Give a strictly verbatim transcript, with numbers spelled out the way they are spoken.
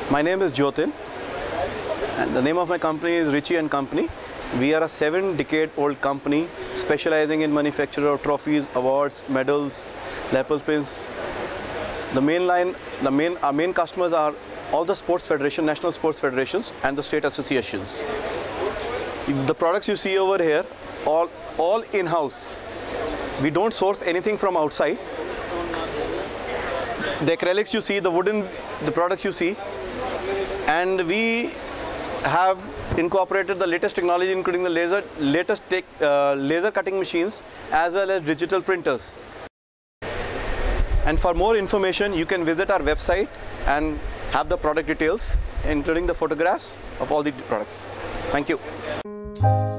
My name is Jyotin and the name of my company is Richie and Company. We are a seven decade old company specializing in manufacture of trophies, awards, medals, lapel pins. The main line, the main, our main customers are all the sports federations, national sports federations and the state associations. The products you see over here, all, all in-house. We don't source anything from outside. The acrylics you see, the wooden, the products you see, and we have incorporated the latest technology, including the laser, latest tech, uh, laser cutting machines as well as digital printers. And for more information, you can visit our website and have the product details, including the photographs of all the products. Thank you.